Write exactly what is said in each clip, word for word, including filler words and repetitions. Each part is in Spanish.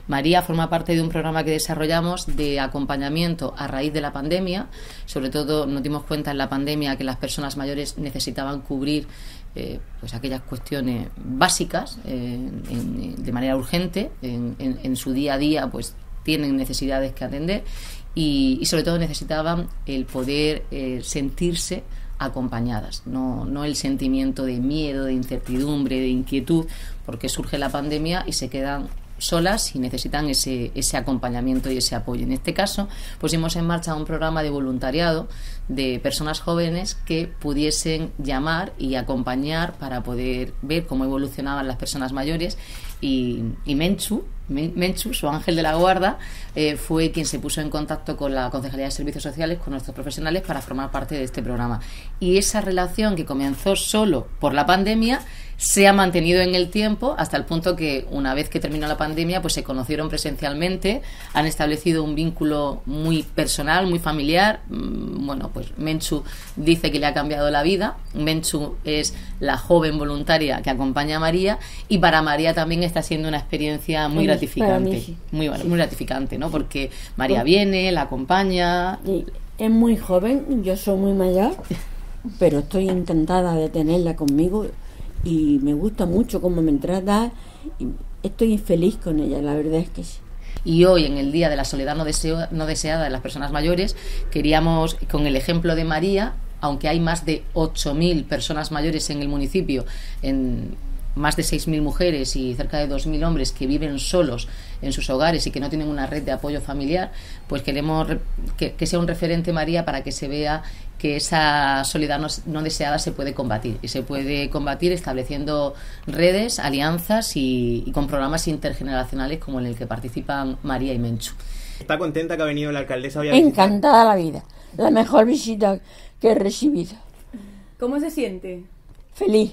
María forma parte de un programa que desarrollamos de acompañamiento a raíz de la pandemia. Sobre todo nos dimos cuenta en la pandemia que las personas mayores necesitaban cubrir eh, pues aquellas cuestiones básicas eh, en, de manera urgente. En, en, en su día a día pues tienen necesidades que atender y, y sobre todo necesitaban el poder eh, sentirse acompañadas, no, no el sentimiento de miedo, de incertidumbre, de inquietud, porque surge la pandemia y se quedan solas y necesitan ese, ese acompañamiento y ese apoyo. En este caso, pusimos en marcha un programa de voluntariado de personas jóvenes que pudiesen llamar y acompañar para poder ver cómo evolucionaban las personas mayores y, y Menchu, Menchu, su ángel de la guarda, eh, fue quien se puso en contacto con la Concejalía de Servicios Sociales, con nuestros profesionales, para formar parte de este programa. Y esa relación que comenzó solo por la pandemia se ha mantenido en el tiempo hasta el punto que una vez que terminó la pandemia pues se conocieron presencialmente, han establecido un vínculo muy personal, muy familiar. Bueno, pues Menchu dice que le ha cambiado la vida. Menchu es la joven voluntaria que acompaña a María y para María también está siendo una experiencia muy gratificante. gratificante mí, sí. muy, muy gratificante, ¿no? Porque María viene, la acompaña. Es muy joven, yo soy muy mayor, pero estoy encantada de tenerla conmigo y me gusta mucho cómo me trata y estoy feliz con ella, la verdad es que sí. Y hoy, en el Día de la Soledad no, deseo, no deseada de las personas mayores, queríamos, con el ejemplo de María, aunque hay más de ocho mil personas mayores en el municipio, en más de seis mil mujeres y cerca de dos mil hombres que viven solos en sus hogares y que no tienen una red de apoyo familiar, pues queremos que, que sea un referente María para que se vea que esa soledad no, no deseada se puede combatir y se puede combatir estableciendo redes, alianzas y, y con programas intergeneracionales como en el que participan María y Menchu. ¿Está contenta que ha venido la alcaldesa hoy a visitar? Encantada la vida, la mejor visita que he recibido. ¿Cómo se siente? Feliz.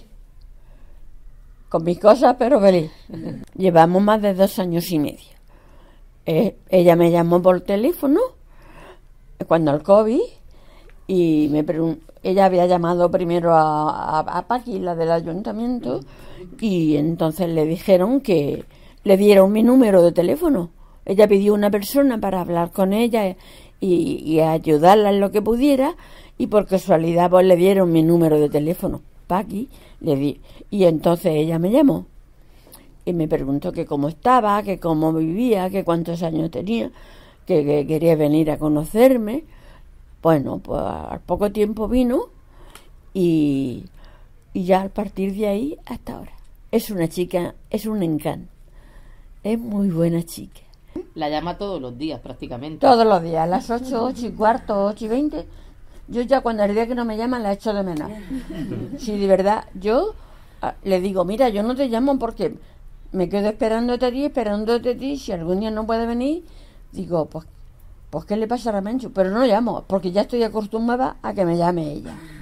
Con mis cosas, pero feliz. Llevamos más de dos años y medio. Eh, ella me llamó por teléfono cuando el COVID y me preguntó, ella había llamado primero a, a, a Paqui, la del ayuntamiento, y entonces le dijeron que le dieron mi número de teléfono. Ella pidió una persona para hablar con ella y, y ayudarla en lo que pudiera, y por casualidad pues le dieron mi número de teléfono. Paqui le di, y entonces ella me llamó y me preguntó que cómo estaba, que cómo vivía, que cuántos años tenía, que, que quería venir a conocerme. Bueno, pues al poco tiempo vino y, y ya a partir de ahí hasta ahora. Es una chica, es un encanto, es muy buena chica. La llama todos los días prácticamente. Todos los días, a las ocho, ocho y cuarto, ocho y veinte. Yo ya cuando el día que no me llaman la echo de menos. Sí, de verdad, yo a, le digo, mira, yo no te llamo porque me quedo esperándote a ti, esperándote a ti, si algún día no puede venir, digo, pues, pues ¿qué le pasará a Menchu? Pero no llamo, porque ya estoy acostumbrada a que me llame ella.